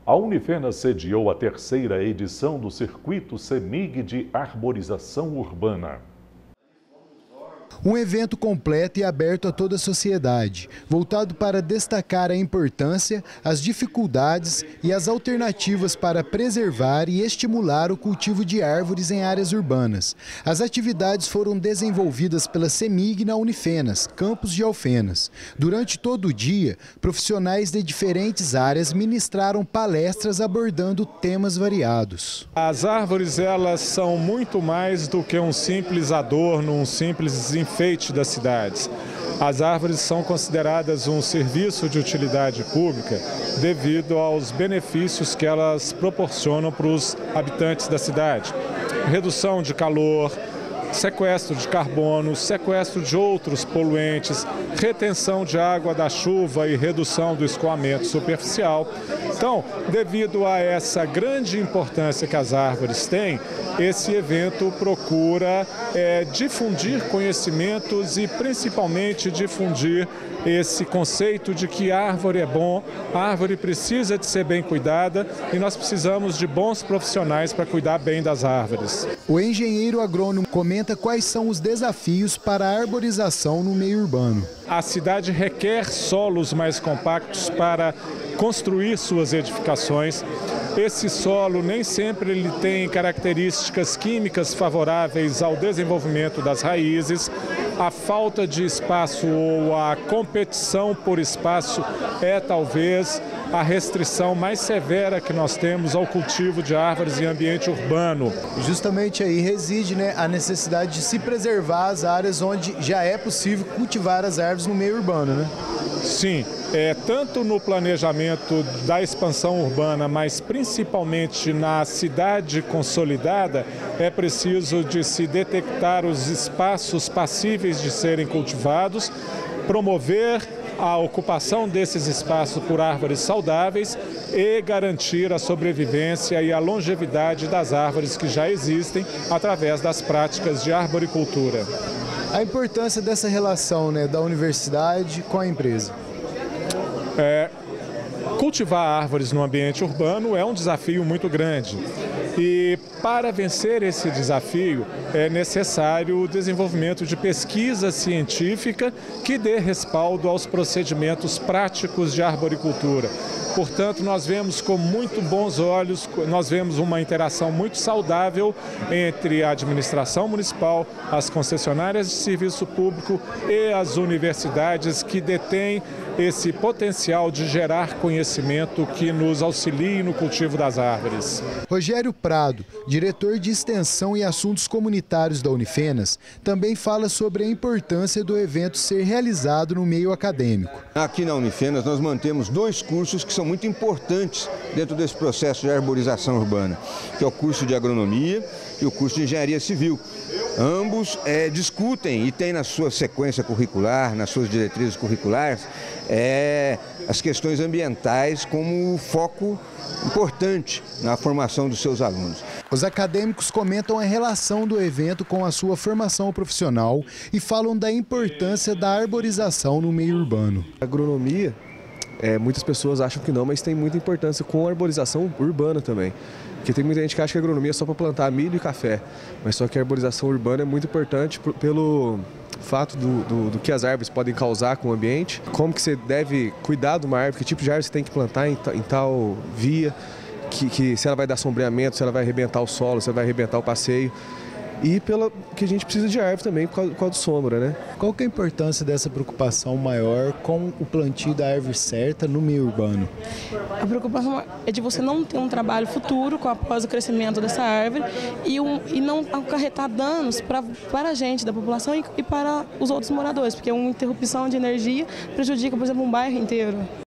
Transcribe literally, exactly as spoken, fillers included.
A Unifenas sediou a terceira edição do Circuito CEMIG de Arborização Urbana. Um evento completo e aberto a toda a sociedade, voltado para destacar a importância, as dificuldades e as alternativas para preservar e estimular o cultivo de árvores em áreas urbanas. As atividades foram desenvolvidas pela CEMIG na Unifenas, campus de Alfenas. Durante todo o dia, profissionais de diferentes áreas ministraram palestras abordando temas variados. As árvores, elas são muito mais do que um simples adorno, um simples enfeite das cidades. As árvores são consideradas um serviço de utilidade pública devido aos benefícios que elas proporcionam para os habitantes da cidade. Redução de calor, sequestro de carbono, sequestro de outros poluentes, retenção de água da chuva e redução do escoamento superficial. Então, devido a essa grande importância que as árvores têm, esse evento procura é, difundir conhecimentos e principalmente difundir esse conceito de que a árvore é bom, a árvore precisa de ser bem cuidada e nós precisamos de bons profissionais para cuidar bem das árvores. O engenheiro agrônomo comenta quais são os desafios para a arborização no meio urbano. A cidade requer solos mais compactos para construir suas edificações. Esse solo nem sempre ele tem características químicas favoráveis ao desenvolvimento das raízes. A falta de espaço ou a competição por espaço é talvez a restrição mais severa que nós temos ao cultivo de árvores em ambiente urbano. Justamente aí reside, né, a necessidade de se preservar as áreas onde já é possível cultivar as árvores no meio urbano, né? Sim, é, tanto no planejamento da expansão urbana, mas principalmente na cidade consolidada, é preciso de se detectar os espaços passíveis de serem cultivados, promover a ocupação desses espaços por árvores saudáveis e garantir a sobrevivência e a longevidade das árvores que já existem através das práticas de arboricultura. A importância dessa relação, né, da universidade com a empresa. É, cultivar árvores no ambiente urbano é um desafio muito grande. E para vencer esse desafio é necessário o desenvolvimento de pesquisa científica que dê respaldo aos procedimentos práticos de arboricultura. Portanto, nós vemos com muito bons olhos, nós vemos uma interação muito saudável entre a administração municipal, as concessionárias de serviço público e as universidades que detêm esse potencial de gerar conhecimento que nos auxilie no cultivo das árvores. Rogério Prado, diretor de Extensão e Assuntos Comunitários da Unifenas, também fala sobre a importância do evento ser realizado no meio acadêmico. Aqui na Unifenas nós mantemos dois cursos que são muito importantes dentro desse processo de arborização urbana, que é o curso de Agronomia e o curso de Engenharia Civil. Ambos é, discutem e têm na sua sequência curricular, nas suas diretrizes curriculares, é, as questões ambientais como foco importante na formação dos seus alunos. Os acadêmicos comentam a relação do evento com a sua formação profissional e falam da importância da arborização no meio urbano. A agronomia, é, muitas pessoas acham que não, mas tem muita importância com a arborização urbana também. Porque tem muita gente que acha que a agronomia é só para plantar milho e café, mas só que a arborização urbana é muito importante pelo fato do, do, do que as árvores podem causar com o ambiente, como que você deve cuidar de uma árvore, que tipo de árvore você tem que plantar em, em tal via, que, que se ela vai dar sombreamento, se ela vai arrebentar o solo, se ela vai arrebentar o passeio. E pela que a gente precisa de árvore também por causa, por causa do sombra, né? Qual que é a importância dessa preocupação maior com o plantio da árvore certa no meio urbano? A preocupação é de você não ter um trabalho futuro com após o crescimento dessa árvore e, um, e não acarretar danos pra, para a gente, da população e, e para os outros moradores, porque uma interrupção de energia prejudica, por exemplo, um bairro inteiro.